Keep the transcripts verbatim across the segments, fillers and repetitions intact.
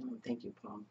Thank you, Paul.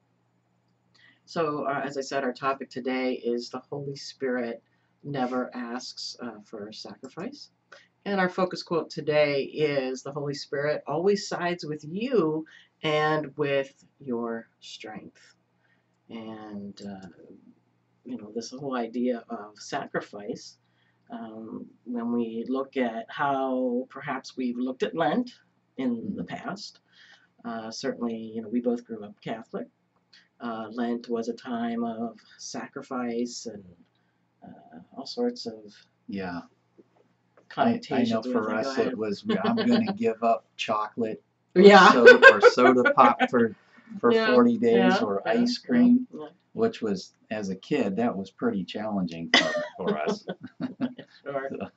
So, uh, as I said, our topic today is the Holy Spirit never asks uh, for sacrifice. And our focus quote today is the Holy Spirit always sides with you and with your strength. And, uh, you know, this whole idea of sacrifice, um, when we look at how perhaps we've looked at Lent in the past, uh, certainly, you know, we both grew up Catholic. Uh, Lent was a time of sacrifice and uh, all sorts of yeah. I, I connotations know with for it. Go us ahead. it was I'm going to give up chocolate or Yeah. soda or soda pop for for Yeah, forty days yeah, or yeah, ice yeah, cream, yeah. which was, as a kid, that was pretty challenging for, for us. Sure. So,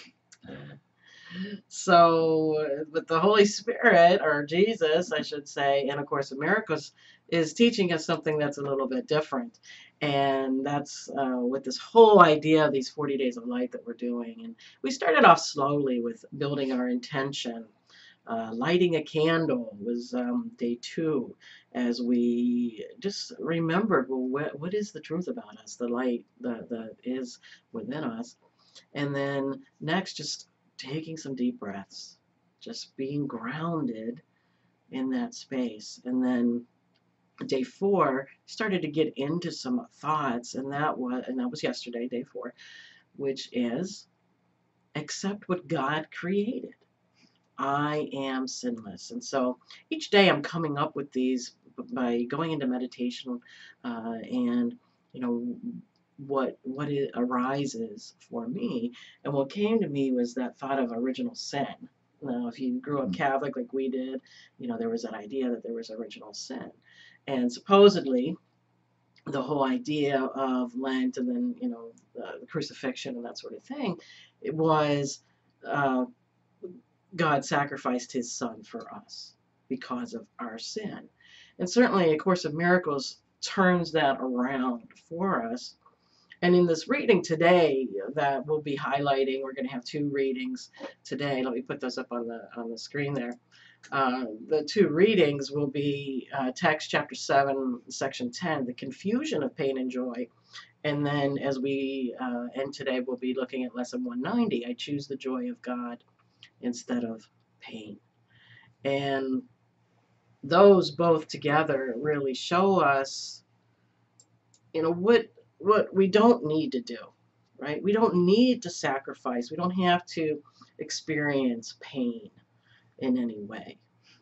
So, but the Holy Spirit, or Jesus, I should say, in A Course in Miracles, is teaching us something that's a little bit different. And that's uh, with this whole idea of these forty days of light that we're doing. And we started off slowly with building our intention. Uh, lighting a candle was um, day two, as we just remembered, well, what, what is the truth about us? The light that, that is within us. And then next, just taking some deep breaths, just being grounded in that space. And then day four started to get into some thoughts, and that was and that was yesterday, day four, which is accept what God created. I am sinless. And so each day I'm coming up with these by going into meditation, uh, and you know what what it arises for me. And what came to me was that thought of original sin. Now, if you grew up Catholic like we did, you know there was that idea that there was original sin, and supposedly the whole idea of Lent and then you know uh, the crucifixion and that sort of thing, it was. Uh, God sacrificed his son for us because of our sin. And certainly A Course of Miracles turns that around for us. And in this reading today that we'll be highlighting, we're going to have two readings today. Let me put those up on the on the screen there. Uh, the two readings will be uh, text chapter seven, section ten, the confusion of pain and joy. And then as we uh, end today, we'll be looking at lesson one ninety, I choose the joy of God instead of pain. And those both together really show us, you know, what what we don't need to do, right? We don't need to sacrifice. We don't have to experience pain in any way.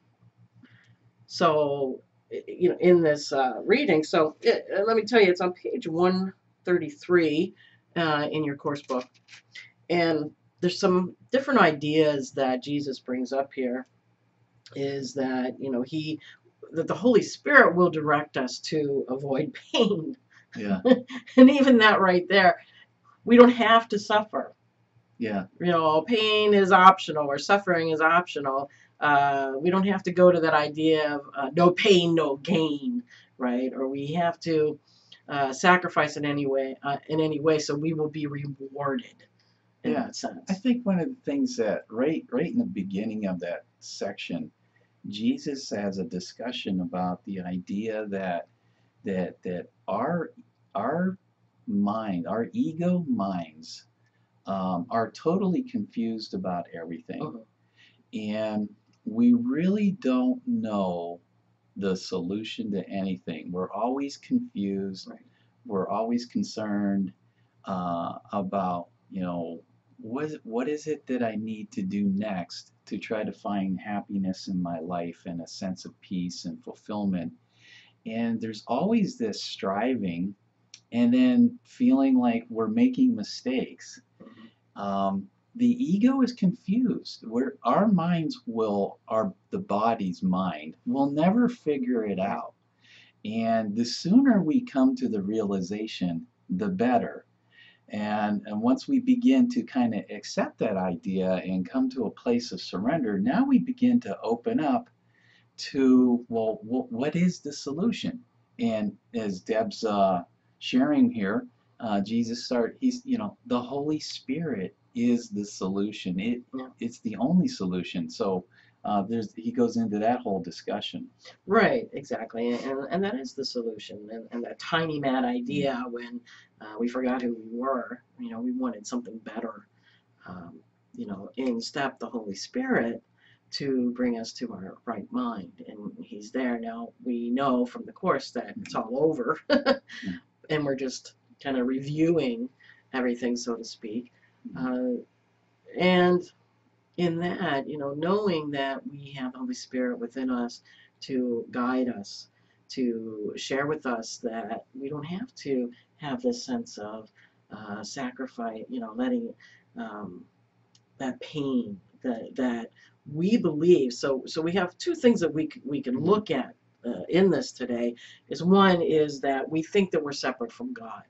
So, you know, in this uh, reading, so it, let me tell you, it's on page one thirty-three uh, in your course book. And there's some different ideas that Jesus brings up here. Is that you know he that the Holy Spirit will direct us to avoid pain. yeah. And even that right there, we don't have to suffer. Yeah. You know, pain is optional or suffering is optional. Uh, we don't have to go to that idea of uh, no pain, no gain, right? Or we have to uh, sacrifice in any way, uh, in any way, so we will be rewarded. In Yeah. that sense. I think one of the things that right right in the beginning of that section, Jesus has a discussion about the idea that that that our our mind, our ego minds, um, are totally confused about everything, Uh-huh. and we really don't know the solution to anything. We're always confused. Right. We're always concerned uh, about, you know, what what is it that I need to do next to try to find happiness in my life and a sense of peace and fulfillment. And there's always this striving and then feeling like we're making mistakes. Um, the ego is confused. Where our minds will, our the body's mind will never figure it out. And the sooner we come to the realization, the better. And, and once we begin to kind of accept that idea and come to a place of surrender, now we begin to open up to, well, wh- what is the solution? And as Deb's uh, sharing here, uh, Jesus start, he's, you know, the Holy Spirit is the solution. It, Yeah. it's the only solution. So uh, there's he goes into that whole discussion. Right, exactly. And, and that is the solution. And, and that tiny mad idea when uh, we forgot who we were, you know, we wanted something better, um, you know, in stepped the Holy Spirit to bring us to our right mind. And He's there. Now, we know from the Course that it's all over, and we're just kind of reviewing everything, so to speak. Uh, and in that, you know, knowing that we have the Holy Spirit within us to guide us, to share with us that we don't have to have this sense of uh, sacrifice, you know, letting um, that pain that that we believe. So, so we have two things that we we can look at uh, in this today. Is one is that we think that we're separate from God,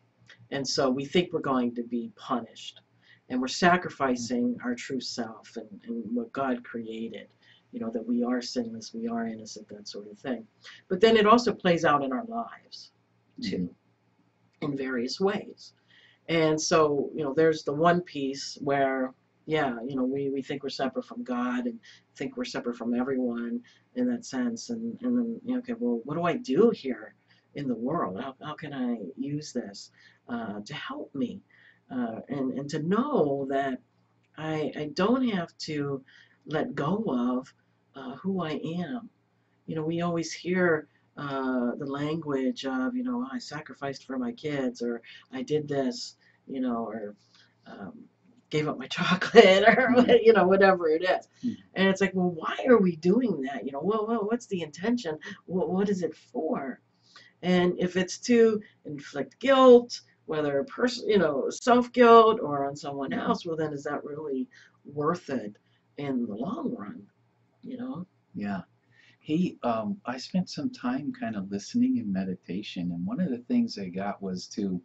and so we think we're going to be punished. And we're sacrificing our true self and, and what God created. You know, that we are sinless, we are innocent, that sort of thing. But then it also plays out in our lives, too, mm-hmm. in various ways. And so, you know, there's the one piece where, yeah, you know, we, we think we're separate from God and think we're separate from everyone in that sense. And, and then, you know, okay, well, what do I do here in the world? How, how can I use this uh, to help me? Uh, and, and to know that I, I don't have to let go of uh, who I am. You know, we always hear uh, the language of, you know, I sacrificed for my kids, or I did this, you know, or um, gave up my chocolate, or, mm-hmm. you know, whatever it is. Mm-hmm. And it's like, well, why are we doing that? You know, well, well what's the intention? Well, what is it for? And if it's to inflict guilt, whether a person, you know, self-guilt or on someone else, well, then is that really worth it in the long run, you know? Yeah. He, um, I spent some time kind of listening in meditation, and one of the things I got was to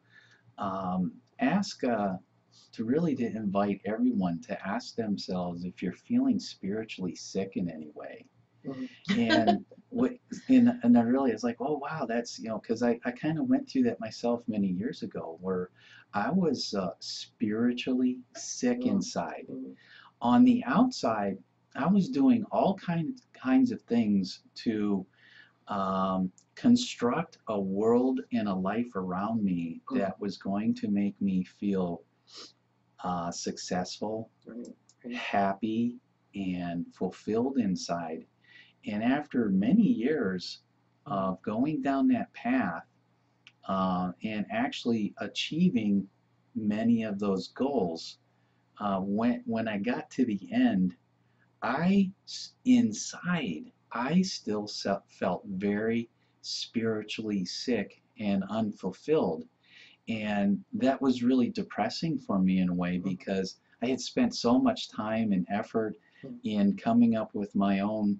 um, ask, uh, to really to invite everyone to ask themselves if you're feeling spiritually sick in any way. Mm-hmm. and what and, and I really was like, oh wow, that's, you know, because I, I kind of went through that myself many years ago, where I was uh, spiritually sick mm-hmm. inside. Mm-hmm. On the outside, I was doing all kinds kinds of things to um, construct a world and a life around me mm-hmm. that was going to make me feel uh, successful, mm-hmm. happy, and fulfilled inside. And after many years of going down that path uh, and actually achieving many of those goals, uh, when when I got to the end, I inside I still felt very spiritually sick and unfulfilled, and that was really depressing for me in a way, because I had spent so much time and effort in coming up with my own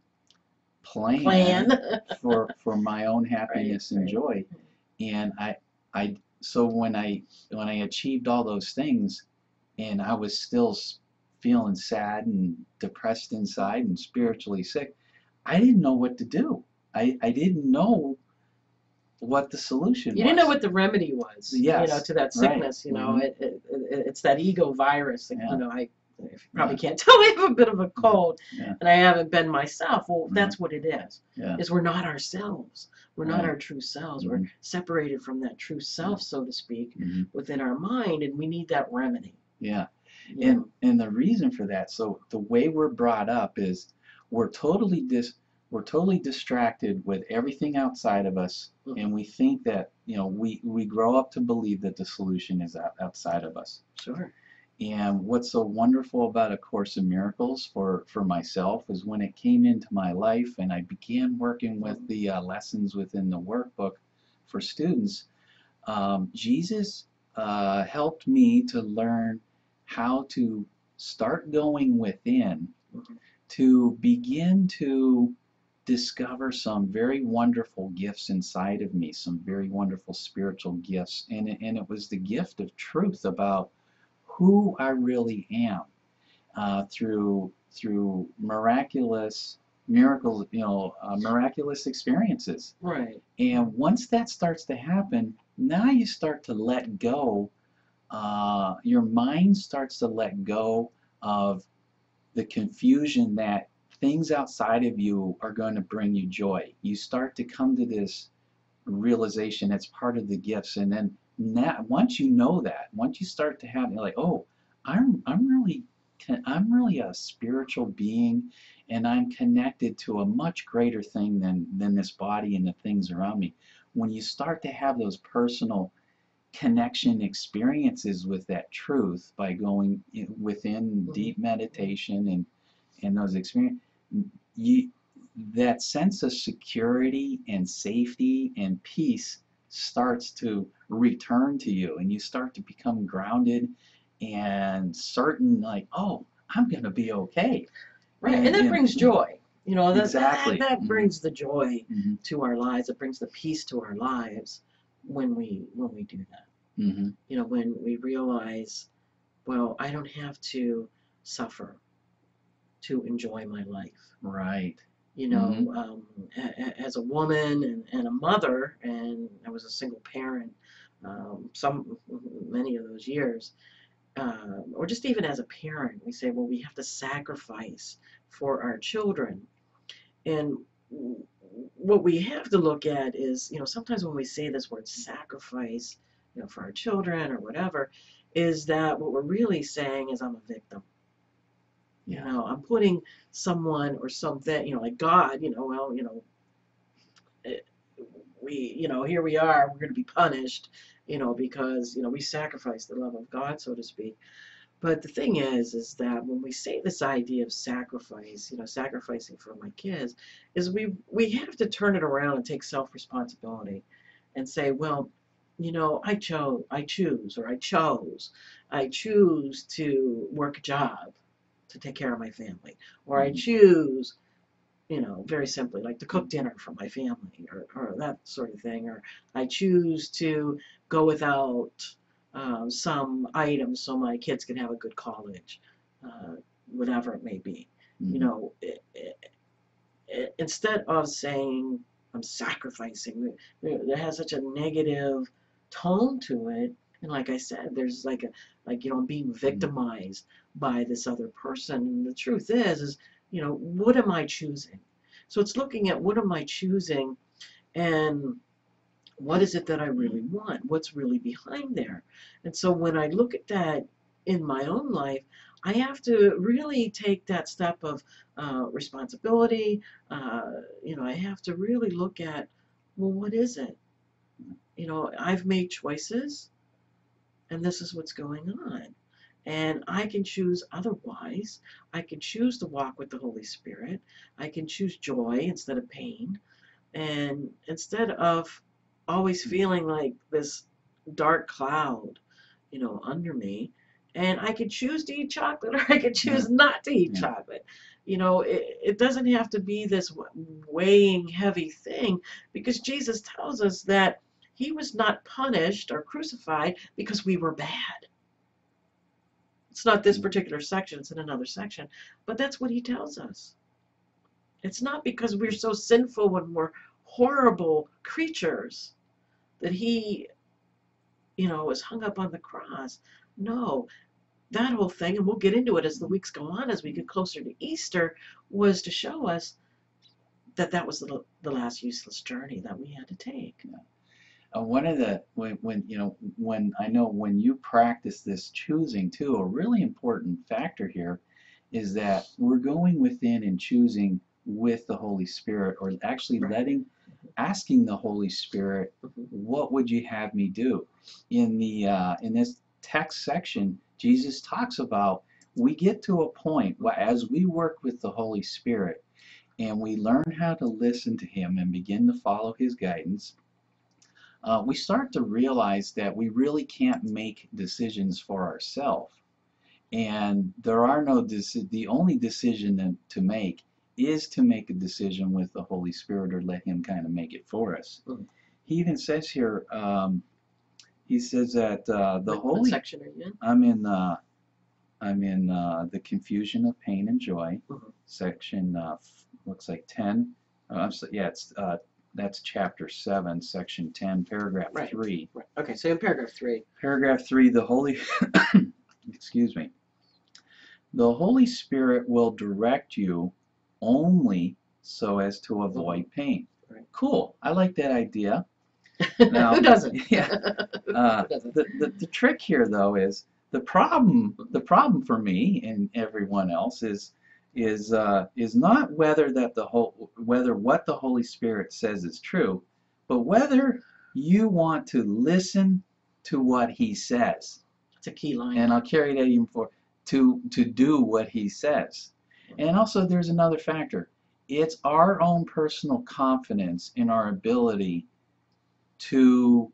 plan, plan. for for my own happiness, right, and right. joy, and I I so when I when I achieved all those things, and I was still feeling sad and depressed inside and spiritually sick, I didn't know what to do. I I didn't know what the solution you was. didn't know what the remedy was. Yes, you know, to that sickness. Right. You know, mm-hmm. it, it, it it's that ego virus. Yeah. You know, I probably yeah. can't tell. I have a bit of a cold, yeah. and I haven't been myself. Well, mm-hmm. that's what it is. Yeah. Is we're not ourselves. We're right. not our true selves. Mm-hmm. We're separated from that true self, so to speak, mm-hmm. within our mind, and we need that remedy. Yeah. You and know? and the reason for that, so the way we're brought up is we're totally dis we're totally distracted with everything outside of us, mm-hmm. and we think that, you know, we we grow up to believe that the solution is out, outside of us. Sure. And what's so wonderful about A Course in Miracles for for myself is when it came into my life and I began working with the uh, lessons within the workbook for students, um, Jesus uh, helped me to learn how to start going within, mm-hmm. to begin to discover some very wonderful gifts inside of me, some very wonderful spiritual gifts, and it, and it was the gift of truth about who I really am, uh, through through miraculous miracles, you know, uh, miraculous experiences. Right. And once that starts to happen, now you start to let go. Uh, your mind starts to let go of the confusion that things outside of you are going to bring you joy. You start to come to this realization it's part of the gifts, and then that, once you know that, once you start to have, you're like, oh, I'm I'm really I'm really a spiritual being, and I'm connected to a much greater thing than than this body and the things around me. When you start to have those personal connection experiences with that truth by going within deep meditation and and those experiences, you, that sense of security and safety and peace starts to return to you, and you start to become grounded and certain, like, oh, I'm going to be okay. Right, and, and that and brings joy. You know, that, exactly. that, that mm-hmm. brings the joy mm-hmm. to our lives. It brings the peace to our lives when we when we do that. Mm-hmm. You know, when we realize, well, I don't have to suffer to enjoy my life. Right. You know, mm-hmm. um, a, as a woman and, and a mother, and I was a single parent um, some many of those years, uh, or just even as a parent, we say, well, we have to sacrifice for our children. And what we have to look at is, you know, sometimes when we say this word sacrifice, you know, for our children or whatever, is that what we're really saying is I'm a victim. Yeah. You know, I'm putting someone or something, you know, like God, you know, well, you know, it, we, you know, here we are, we're going to be punished, you know, because, you know, we sacrifice the love of God, so to speak. But the thing is, is that when we say this idea of sacrifice, you know, sacrificing for my kids, is we we have to turn it around and take self-responsibility and say, well, you know, I chose, I choose, or I chose, I choose to work a job to take care of my family, or I choose, you know, very simply, like to cook dinner for my family, or, or that sort of thing, or I choose to go without um, some items so my kids can have a good college, uh, whatever it may be. Mm-hmm. You know, it, it, it, instead of saying I'm sacrificing, it has such a negative tone to it. And like I said, there's like a, like, you know, I'm being victimized by this other person. And the truth is, is, you know, what am I choosing? So it's looking at what am I choosing, and what is it that I really want? What's really behind there? And so when I look at that in my own life, I have to really take that step of uh, responsibility. Uh, you know, I have to really look at, well, what is it? You know, I've made choices, and this is what's going on. And I can choose otherwise. I can choose to walk with the Holy Spirit. I can choose joy instead of pain. And instead of always feeling like this dark cloud, you know, under me, and I could choose to eat chocolate or I could choose Yeah. not to eat Yeah. chocolate. You know, it, it doesn't have to be this weighing heavy thing, because Jesus tells us that he was not punished or crucified because we were bad. It's not this particular section, it's in another section, but that's what he tells us. It's not because we're so sinful and we're horrible creatures that he, you know, was hung up on the cross. No, that whole thing, and we'll get into it as the weeks go on, as we get closer to Easter, was to show us that that was the, the last useless journey that we had to take. Yeah. Uh, one of the, when, when, you know, when I know when you practice this choosing too, a really important factor here is that we're going within and choosing with the Holy Spirit, or actually Right. letting, asking the Holy Spirit, Mhm. what would you have me do? In the uh, in this text section, Jesus talks about, we get to a point where as we work with the Holy Spirit and we learn how to listen to him and begin to follow his guidance, uh, we start to realize that we really can't make decisions for ourselves. And there are no, deci- the only decision to, to make is to make a decision with the Holy Spirit, or let him kind of make it for us. Mhm. He even says here, um, he says that uh, the What, Holy, what section are you in? I'm in, uh, I'm in uh, the confusion of pain and joy, Mhm. section, uh, f- looks like ten. Uh, I'm so, yeah, it's uh, that's chapter seven, section ten, paragraph Right. three. Right. Okay, so in paragraph three. Paragraph three, the Holy, excuse me, the Holy Spirit will direct you only so as to avoid pain. Right. Cool. I like that idea. Now, who doesn't? Yeah. Uh, who doesn't? the, the the trick here though is the problem the problem for me and everyone else is is uh, is not whether that the whole whether what the Holy Spirit says is true, but whether you want to listen to what He says. It's a key line. And I'll carry that even for to to do what He says. And also there's another factor. It's our own personal confidence in our ability to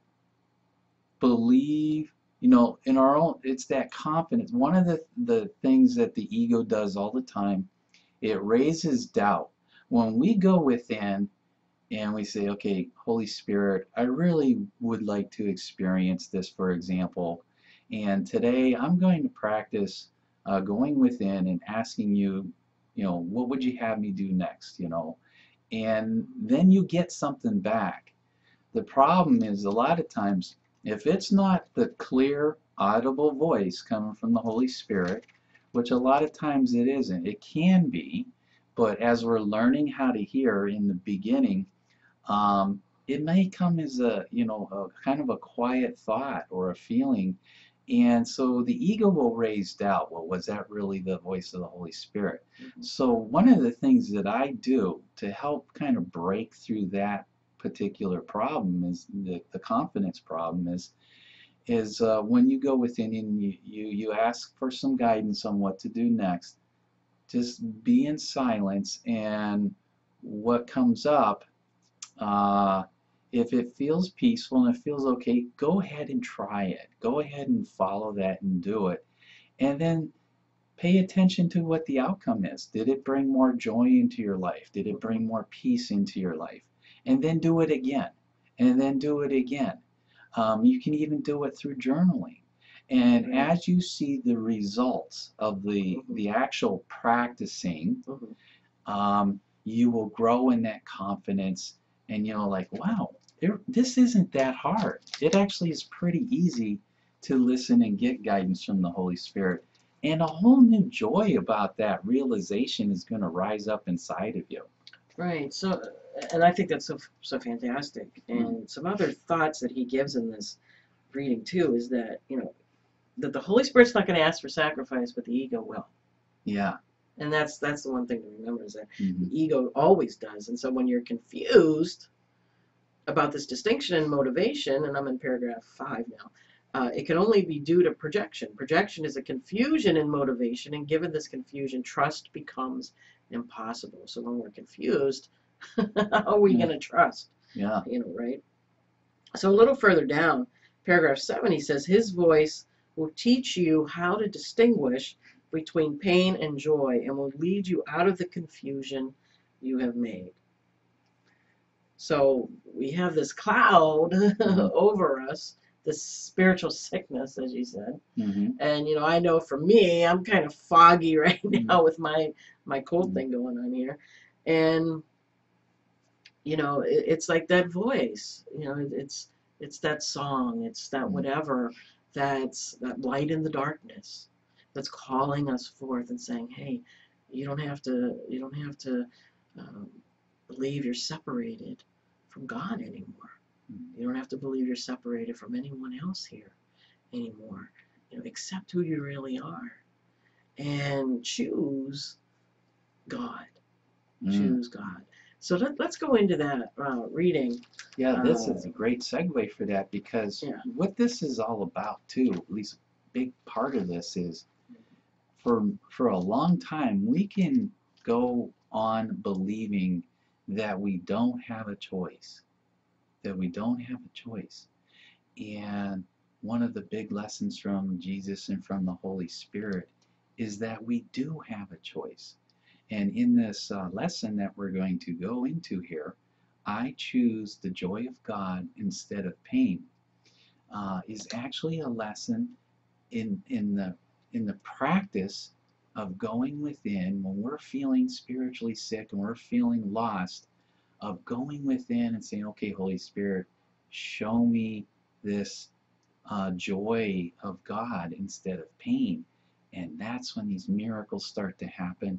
believe, you know, in our own, it's that confidence. One of the, the things that the ego does all the time, it raises doubt. When we go within and we say, okay, Holy Spirit, I really would like to experience this, for example, and today I'm going to practice uh, going within and asking you, you know, what would you have me do next, you know, and then you get something back. The problem is a lot of times, if it's not the clear, audible voice coming from the Holy Spirit, which a lot of times it isn't, it can be, but as we're learning how to hear in the beginning, um, it may come as a, you know, a kind of a quiet thought or a feeling, and so the ego will raise doubt. Well, was that really the voice of the Holy Spirit? Mm-hmm. So one of the things that I do to help kind of break through that particular problem is the, the confidence problem is is uh, when you go within and you, you you ask for some guidance on what to do next, just be in silence, and what comes up, uh, if it feels peaceful and it feels okay, go ahead and try it. Go ahead and follow that and do it, and then pay attention to what the outcome is. Did it bring more joy into your life? Did it bring more peace into your life? And then do it again, and then do it again. Um, you can even do it through journaling. And Right. as you see the results of the, Mhm. the actual practicing, Mhm. um, you will grow in that confidence, and you're like, wow, there, this isn't that hard. It actually is pretty easy to listen and get guidance from the Holy Spirit. And a whole new joy about that realization is going to rise up inside of you. Right. So, and I think that's so so fantastic. And some other thoughts that he gives in this reading too is that, you know, that the Holy Spirit's not going to ask for sacrifice, but the ego will. Yeah. And that's that's the one thing to remember is that Mm-hmm. the ego always does. And so when you're confused about this distinction in motivation, and I'm in paragraph five now, uh, it can only be due to projection. Projection is a confusion in motivation, and given this confusion, trust becomes impossible. So when we're confused, how are we Yeah. going to trust? Yeah. You know, right? So a little further down, paragraph seven, he says, his voice will teach you how to distinguish between pain and joy and will lead you out of the confusion you have made. So we have this cloud Mhm. over us, this spiritual sickness, as you said. Mm-hmm. And, you know, I know for me, I'm kind of foggy right Mhm. now with my, my cold Mhm. thing going on here. And, you know, it, it's like that voice, you know, it, it's, it's that song, it's that Mhm. whatever, that's that light in the darkness that's calling us forth and saying, hey, you don't have to, you don't have to um, believe you're separated from God anymore. Mhm. You don't have to believe you're separated from anyone else here anymore. You know, accept who you really are and choose God. Mm. Choose God. So let, let's go into that uh, reading. Yeah, this Uh, is a great segue for that, because Yeah. what this is all about too, at least a big part of this is, for for a long time we can go on believing that we don't have a choice, that we don't have a choice. And one of the big lessons from Jesus and from the Holy Spirit is that we do have a choice. And in this uh, lesson that we're going to go into here, I choose the joy of God instead of pain, uh, is actually a lesson in in the in the practice of going within when we're feeling spiritually sick and we're feeling lost, of going within and saying, okay, Holy Spirit, show me this uh, joy of God instead of pain. And that's when these miracles start to happen.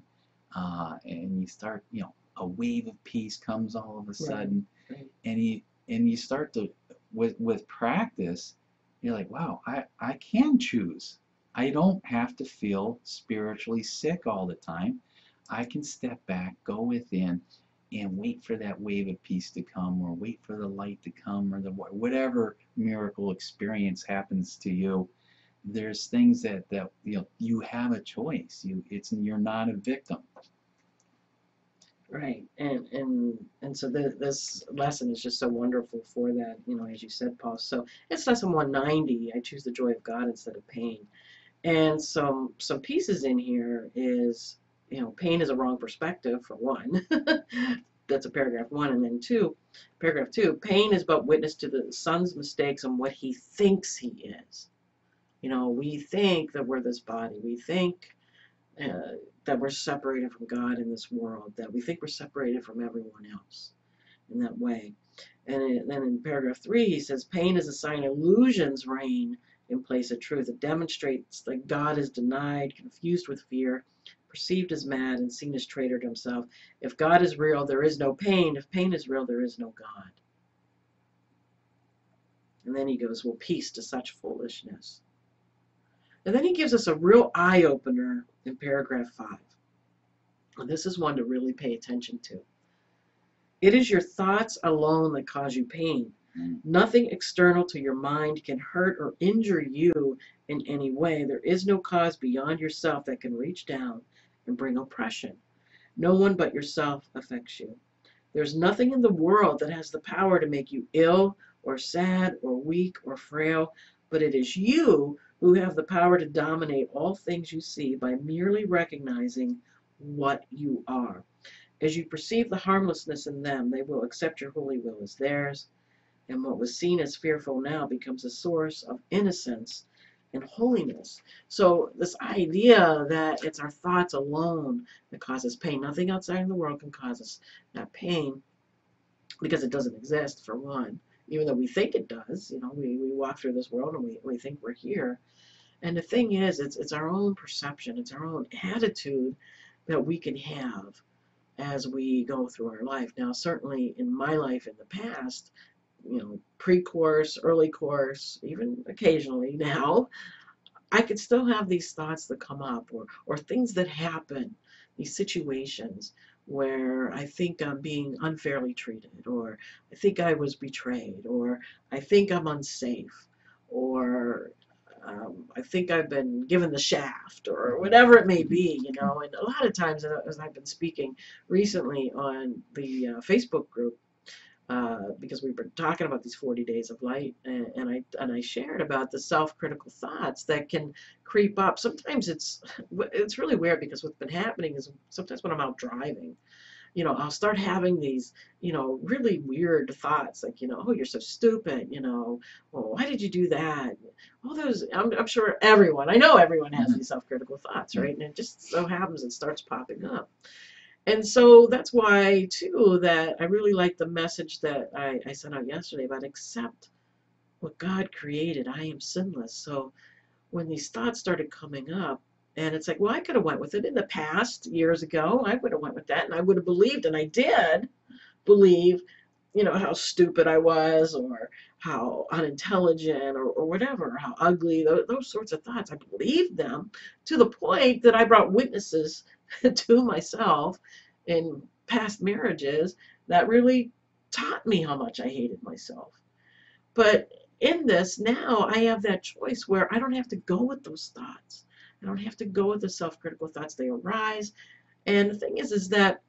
uh, and you start, you know, a wave of peace comes all of a Right. sudden, Right. and you and you start to with with practice, you're like, wow, I I can choose. I don't have to feel spiritually sick all the time. I can step back, go within, and wait for that wave of peace to come, or wait for the light to come, or the whatever miracle experience happens to you. There's things that that you know you have a choice. You it's you're not a victim. Right. And and and so the, this lesson is just so wonderful for that, you know, as you said, Paul. So it's lesson one ninety. I choose the joy of God instead of pain. And some some pieces in here is, you know, pain is a wrong perspective for one. That's a paragraph one, and then two, paragraph two, pain is but witness to the son's mistakes and what he thinks he is. You know, we think that we're this body. We think uh, that we're separated from God in this world, that we think we're separated from everyone else in that way. And then in paragraph three, he says, pain is a sign illusions reign in place of truth. It demonstrates that God is denied, confused with fear, perceived as mad, and seen as traitor to himself. If God is real, there is no pain. If pain is real, there is no God. And then he goes, well, peace to such foolishness. And then he gives us a real eye-opener in paragraph five. And this is one to really pay attention to. It is your thoughts alone that cause you pain. Mm. Nothing external to your mind can hurt or injure you in any way. There is no cause beyond yourself that can reach down and bring oppression. No one but yourself affects you. There's nothing in the world that has the power to make you ill or sad or weak or frail, but it is you who have the power to dominate all things you see by merely recognizing what you are. As you perceive the harmlessness in them, they will accept your holy will as theirs, and what was seen as fearful now becomes a source of innocence and holiness. So this idea that it's our thoughts alone that causes pain, nothing outside in the world can cause us that pain, because it doesn't exist, for one, even though we think it does. You know, we, we walk through this world and we, we think we're here. And the thing is, it's, it's our own perception, it's our own attitude that we can have as we go through our life. Now, certainly in my life in the past, you know, pre-course, early course, even occasionally now, I could still have these thoughts that come up, or, or things that happen, these situations where I think I'm being unfairly treated, or I think I was betrayed, or I think I'm unsafe, or um, I think I've been given the shaft, or whatever it may be, you know. And a lot of times, as I've been speaking recently on the uh, Facebook group, uh, because we've been talking about these forty days of light, and, and I and I shared about the self-critical thoughts that can creep up. Sometimes it's it's really weird, because what's been happening is sometimes when I'm out driving, you know, I'll start having these, you know, really weird thoughts, like, you know, oh, you're so stupid, you know, well, why did you do that? All those, I'm, I'm sure everyone, I know everyone has these self-critical thoughts, right? And it just so happens it starts popping up. And so that's why, too, that I really like the message that I, I sent out yesterday about accept what God created. I am sinless. So when these thoughts started coming up, and it's like, well, I could have went with it in the past, years ago. I would have went with that, and I would have believed, and I did believe, you know, how stupid I was, or how unintelligent, or, or whatever, or how ugly, those, those sorts of thoughts. I believed them to the point that I brought witnesses to myself in past marriages that really taught me how much I hated myself. But in this, now I have that choice where I don't have to go with those thoughts. I don't have to go with the self-critical thoughts. They arise. And the thing is, is that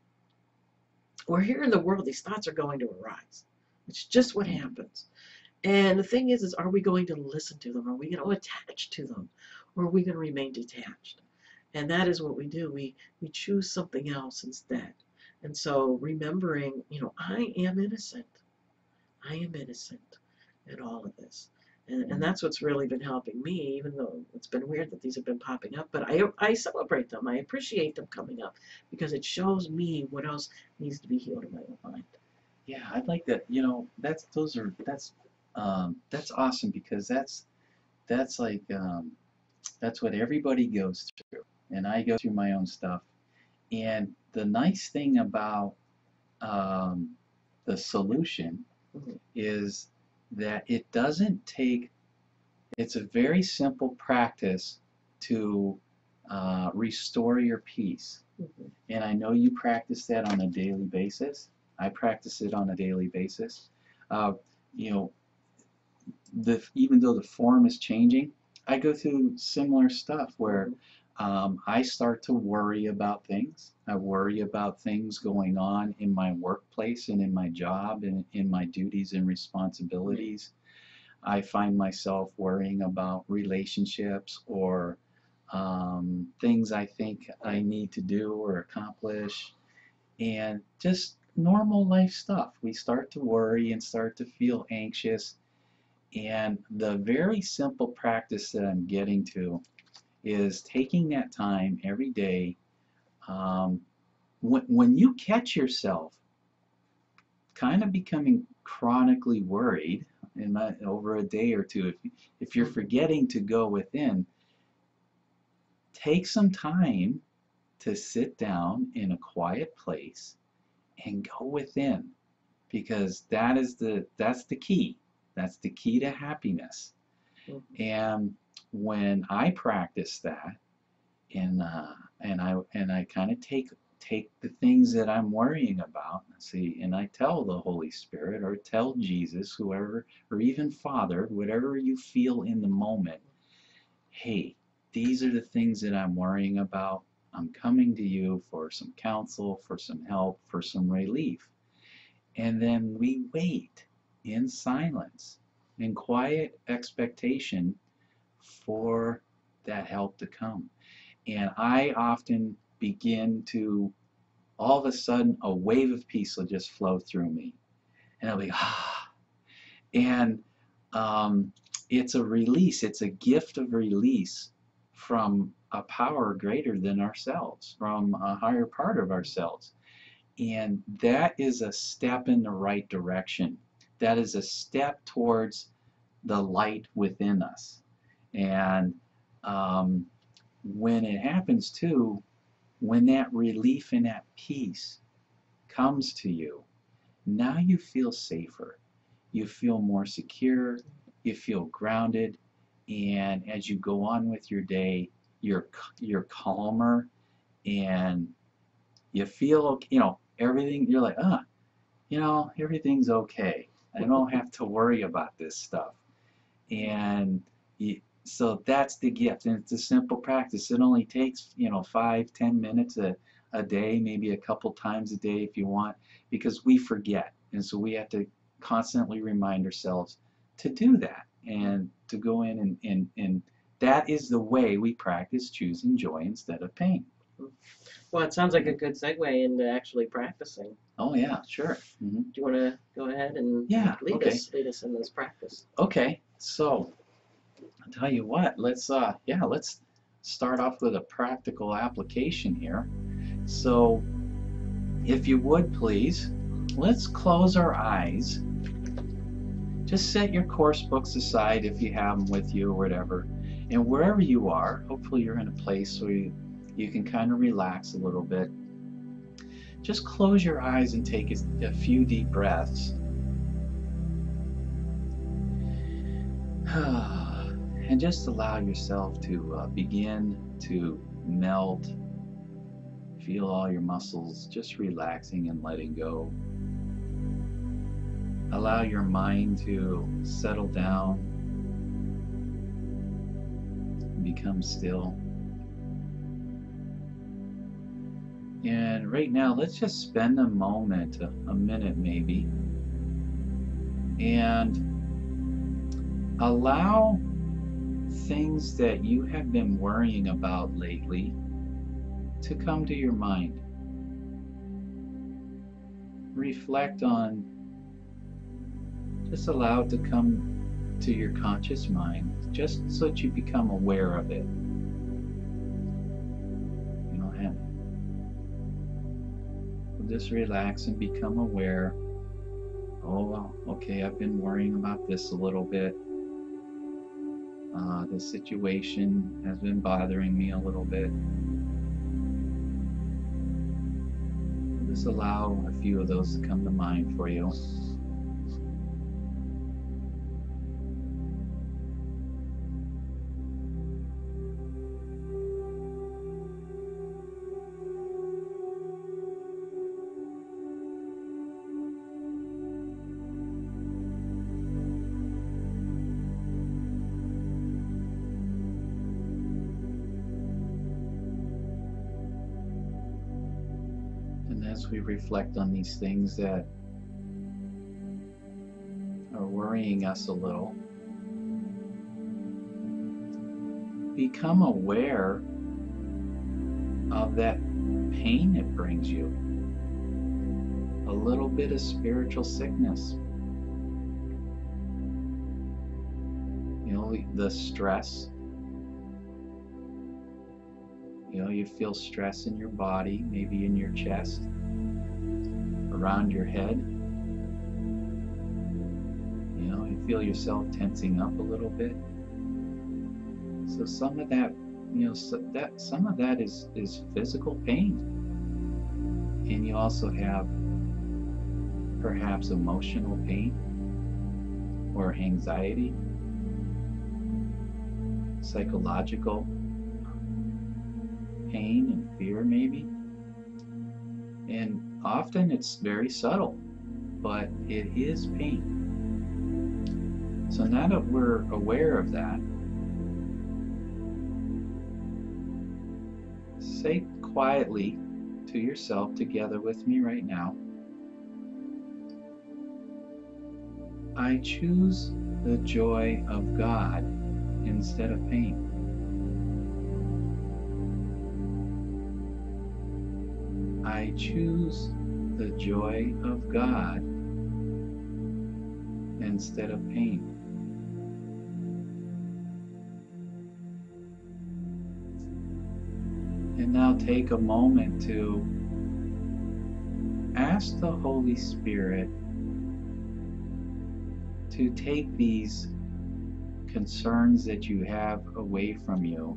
we're here in the world. These thoughts are going to arise. It's just what happens. And the thing is, is are we going to listen to them? Are we going to attach to them? Or are we going to remain detached? And that is what we do. We, we choose something else instead. And so remembering, you know, I am innocent. I am innocent in all of this. And, and that's what's really been helping me, even though it's been weird that these have been popping up. But I, I celebrate them. I appreciate them coming up, because it shows me what else needs to be healed in my own mind. Yeah, I'd like that. You know, that's those are that's um, that's awesome, because that's that's like um, that's what everybody goes through, and I go through my own stuff, And the nice thing about um, the solution Mm-hmm. is that it doesn't take, it's a very simple practice to uh, restore your peace. Mm-hmm. And I know you practice that on a daily basis. I practice it on a daily basis. Uh, you know, the even though the form is changing, I go through similar stuff where um, I start to worry about things. I worry about things going on in my workplace and in my job and in my duties and responsibilities. I find myself worrying about relationships or um, things I think I need to do or accomplish, and just normal life stuff. We start to worry and start to feel anxious. And the very simple practice that I'm getting to is taking that time every day. Um, when, when you catch yourself kind of becoming chronically worried in my, over a day or two, if, if you're forgetting to go within, take some time to sit down in a quiet place and go within, because that is the that's the key. That's the key to happiness. Mm-hmm. And when I practice that, and uh, and I and I kind of take take the things that I'm worrying about, see, and I tell the Holy Spirit or tell Jesus, whoever, or even Father, whatever you feel in the moment, hey, these are the things that I'm worrying about. I'm coming to you for some counsel, for some help, for some relief. And then we wait in silence, in quiet expectation for that help to come. And I often begin to, all of a sudden, a wave of peace will just flow through me. And I'll be, ah. And um, it's a release, it's a gift of release from a power greater than ourselves, from a higher part of ourselves. And that is a step in the right direction. That is a step towards the light within us. And um, when it happens too, when that relief and that peace comes to you, now you feel safer. You feel more secure. You feel grounded. And as you go on with your day, you're you're calmer, and you feel, you know, everything. You're like, ah, you know, everything's okay. I don't have to worry about this stuff. And you, so that's the gift. And it's a simple practice. It only takes, you know, five, ten minutes a, a day, maybe a couple times a day if you want, because we forget. And so we have to constantly remind ourselves to do that and to go in and, and, and that is the way we practice choosing joy instead of pain. Well, it sounds like a good segue into actually practicing. Oh yeah, sure. Mm-hmm. Do you want to go ahead and Yeah, lead okay. us lead us in this practice? Okay, so I'll tell you what. Let's uh, yeah, let's start off with a practical application here. So, if you would please, let's close our eyes. Just set your course books aside if you have them with you or whatever, and wherever you are, hopefully you're in a place where you you can kind of relax a little bit. Just close your eyes and take a, a few deep breaths. And just allow yourself to uh, begin to melt. Feel all your muscles just relaxing and letting go. Allow your mind to settle down, become still. And right now, let's just spend a moment, a, a minute maybe, and allow things that you have been worrying about lately to come to your mind. Reflect on, just allow it to come to your conscious mind, just so that you become aware of it. You know, and just relax and become aware. Oh, well, okay, I've been worrying about this a little bit. Uh, this situation has been bothering me a little bit. Just allow a few of those to come to mind for you. And as we reflect on these things that are worrying us a little, become aware of that pain it brings you. A little bit of spiritual sickness. You know, the stress. You know, you feel stress in your body, maybe in your chest, around your head. You know, you feel yourself tensing up a little bit. So some of that, you know, so that some of that is is physical pain, and you also have perhaps emotional pain or anxiety, psychological pain and fear maybe. And often it's very subtle, but it is pain. So now that we're aware of that, say quietly to yourself together with me right now, I choose the joy of God instead of pain. I choose the joy of God instead of pain. And now take a moment to ask the Holy Spirit to take these concerns that you have away from you,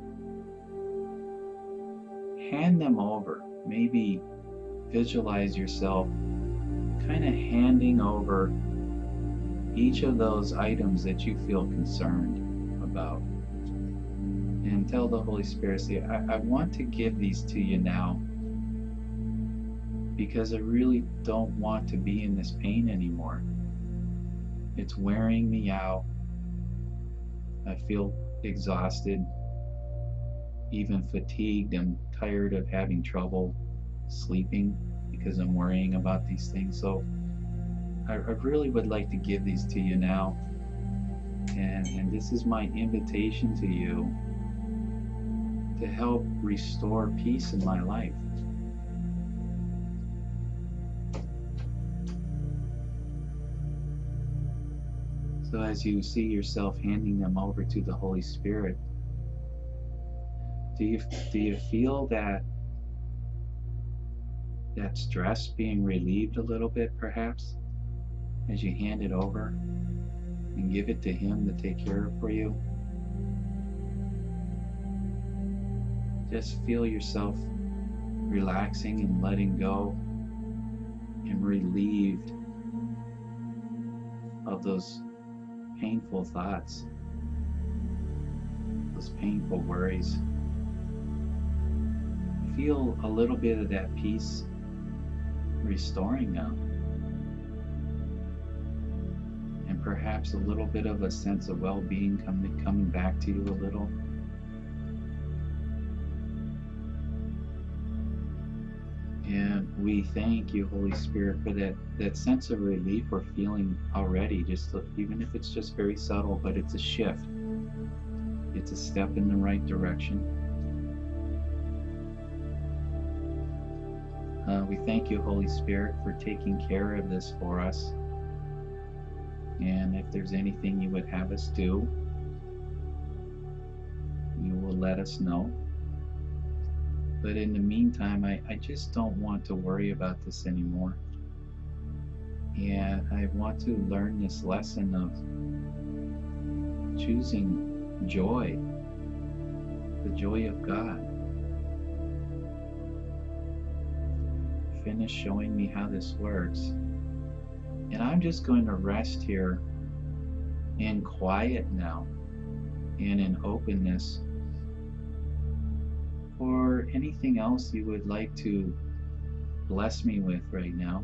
hand them over. Maybe visualize yourself kind of handing over each of those items that you feel concerned about. And tell the Holy Spirit, say, I, I want to give these to you now because I really don't want to be in this pain anymore. It's wearing me out. I feel exhausted, even fatigued. I'm tired of having trouble sleeping because I'm worrying about these things. So I, I really would like to give these to you now. And, and this is my invitation to you to help restore peace in my life. So as you see yourself handing them over to the Holy Spirit, do you do you feel that that stress being relieved a little bit, perhaps, as you hand it over and give it to Him to take care of for you? Just feel yourself relaxing and letting go and relieved of those painful thoughts, those painful worries. Feel a little bit of that peace restoring now, and perhaps a little bit of a sense of well-being coming coming back to you a little. And we thank you, Holy Spirit, for that, that sense of relief we're feeling already, just to, even if it's just very subtle, but it's a shift. It's a step in the right direction. Uh, we thank you, Holy Spirit, for taking care of this for us. And if there's anything you would have us do, you will let us know. But in the meantime, I, I just don't want to worry about this anymore. And I want to learn this lesson of choosing joy, the joy of God. finished showing me how this works. And I'm just going to rest here in quiet now and in openness for anything else you would like to bless me with right now.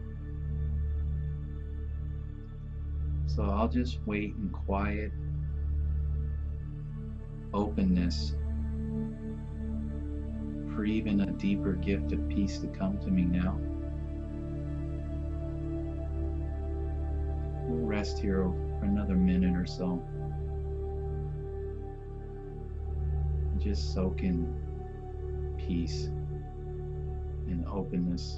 So I'll just wait in quiet openness for even a deeper gift of peace to come to me now. We'll rest here for another minute or so. Just soak in peace and openness.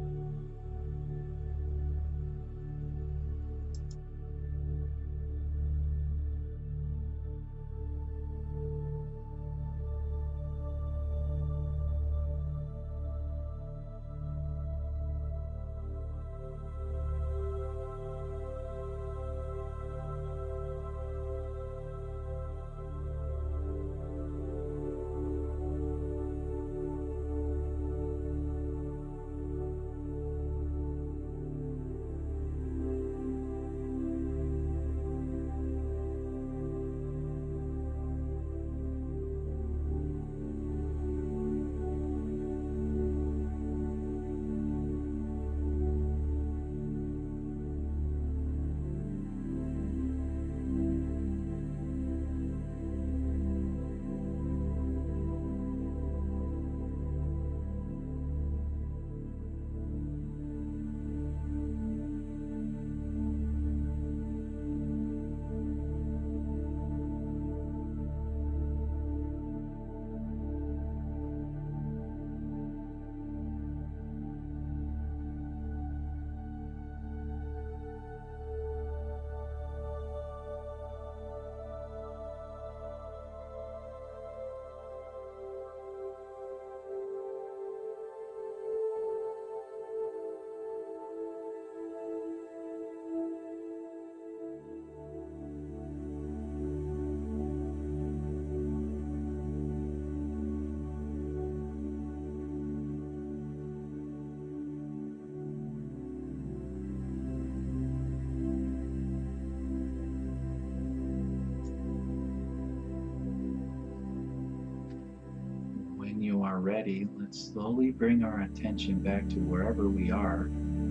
When you are ready, let's slowly bring our attention back to wherever we are,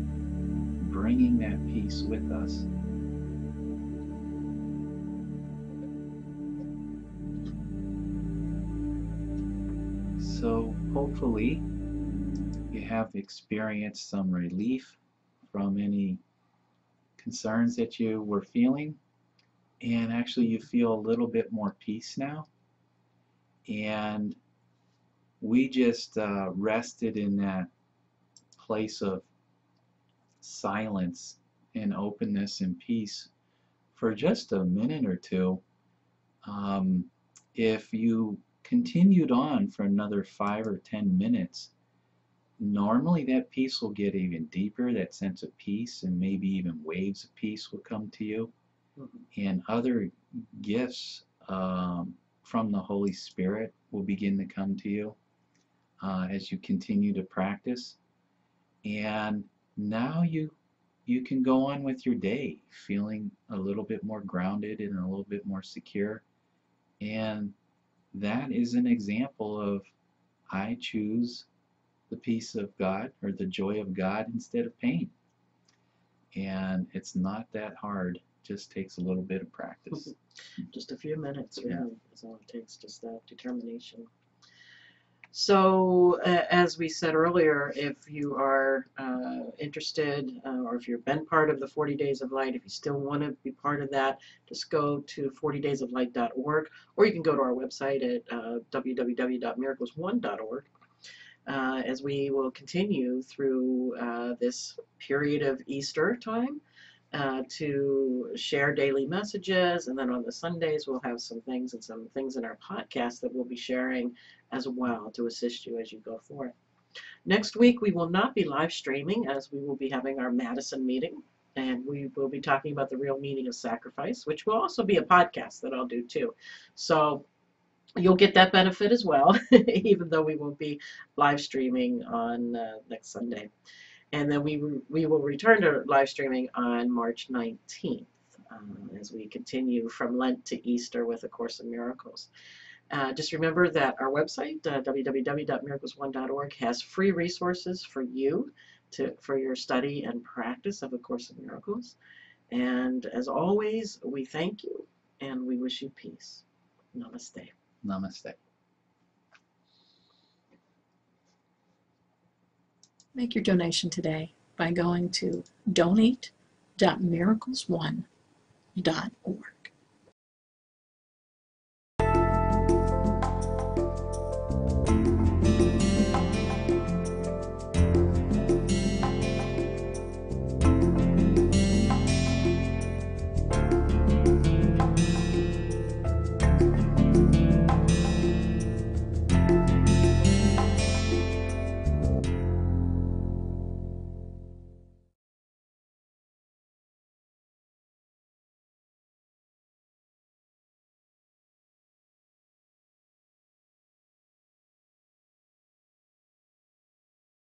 bringing that peace with us. So hopefully you have experienced some relief from any concerns that you were feeling, and actually you feel a little bit more peace now. And we just uh, rested in that place of silence and openness and peace for just a minute or two. Um, if you continued on for another five or ten minutes, normally that peace will get even deeper, that sense of peace, and maybe even waves of peace will come to you. Mm-hmm. And other gifts um, from the Holy Spirit will begin to come to you uh, as you continue to practice. And now you you can go on with your day feeling a little bit more grounded and a little bit more secure. And that is an example of I choose the peace of God or the joy of God instead of pain. And it's not that hard, just takes a little bit of practice. Just a few minutes, really, yeah. Is all it takes, just that determination. So, uh, as we said earlier, if you are uh, interested uh, or if you've been part of the forty days of light, if you still want to be part of that, just go to forty days of light dot org, or you can go to our website at uh, w w w dot miracles one dot org. Uh, as we will continue through uh, this period of Easter time uh, to share daily messages, and then on the Sundays we'll have some things and some things in our podcast that we'll be sharing as well to assist you as you go forth. Next week we will not be live streaming, as we will be having our Madison meeting, and we will be talking about the real meaning of sacrifice, which will also be a podcast that I'll do too. So you'll get that benefit as well, even though we won't be live streaming on uh, next Sunday. And then we, we will return to live streaming on March nineteenth um, as we continue from Lent to Easter with A Course in Miracles. Uh, just remember that our website, uh, w w w dot miracles one dot org, has free resources for you to, for your study and practice of A Course in Miracles. And as always, we thank you and we wish you peace. Namaste. Namaste. Make your donation today by going to donate dot miracles one dot org.